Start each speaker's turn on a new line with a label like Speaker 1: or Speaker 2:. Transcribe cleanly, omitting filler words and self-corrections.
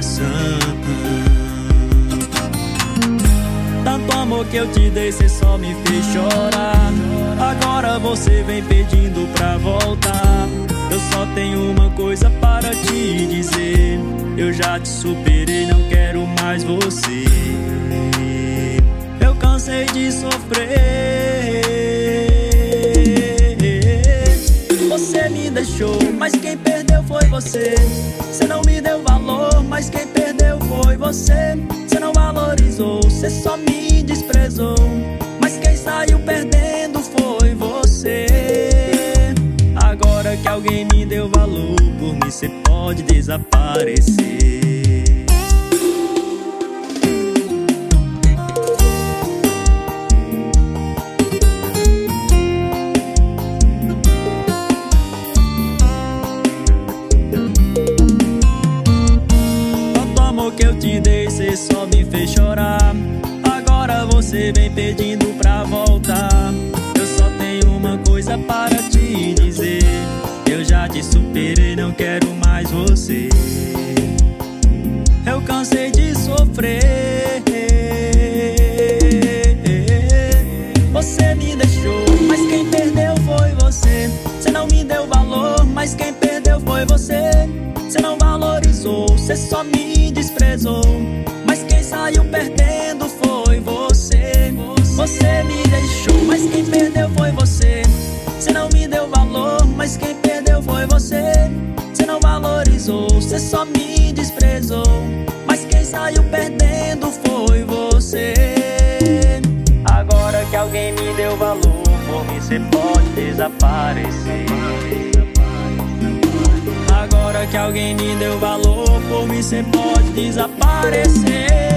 Speaker 1: coração. Tanto amor que eu te dei, cê só me fez chorar. Agora você vem pedindo pra voltar. Eu só tenho uma coisa para te dizer: eu já te superei, não quero mais você. Eu cansei de sofrer. Você me deixou, mas quem perdeu foi você. Você não me deu valor, mas quem perdeu foi você. Você não valorizou, você só me desprezou, mas quem saiu perdendo foi você. Agora que alguém me deu valor, por mim cê pode desaparecer. Que eu te dei, cê só me fez chorar. Agora você vem pedindo pra voltar. Eu só tenho uma coisa para te dizer: eu já te superei, não quero mais você. Eu cansei de sofrer. Você me deixou, mas quem perdeu foi você. Você não me deu valor, mas quem perdeu foi você. Você não valorizou, você só me desprezou, mas quem saiu perdendo foi você. Você me deixou, mas quem perdeu foi você. Você não me deu valor, mas quem perdeu foi você. Você não valorizou, você só me desprezou, mas quem saiu perdendo foi você. Agora que alguém me deu valor, por mim cê pode desaparecer. Agora que alguém me deu valor, por mim cê pode desaparecer.